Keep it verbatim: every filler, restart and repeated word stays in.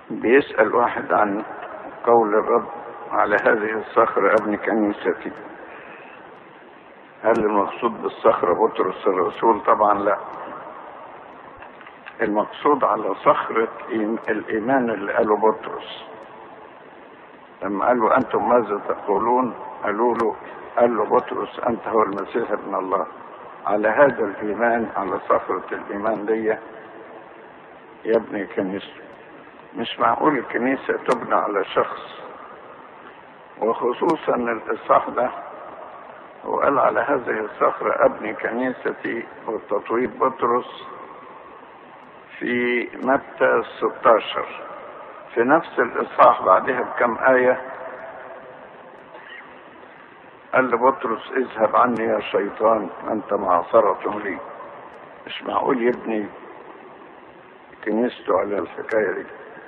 بيسأل واحد عن قول الرب على هذه الصخرة ابني كنيستي. هل المقصود بالصخرة بطرس الرسول؟ طبعا لا، المقصود على صخرة الإيمان اللي قاله بطرس لما قالوا أنتم ماذا تقولون، قالوا له قال له بطرس أنت هو المسيح ابن الله. على هذا الإيمان، على صخرة الإيمان دي يبني كنيسته. مش معقول الكنيسة تبنى على شخص، وخصوصا الإصحاح ده وقال على هذه الصخرة أبني كنيستي، والتطويب بطرس في متى ستة عشر في نفس الإصحاح بعدها بكم آية قال لبطرس اذهب عني يا شيطان أنت معصرة لي. مش معقول يبني كنيسته على الحكاية دي.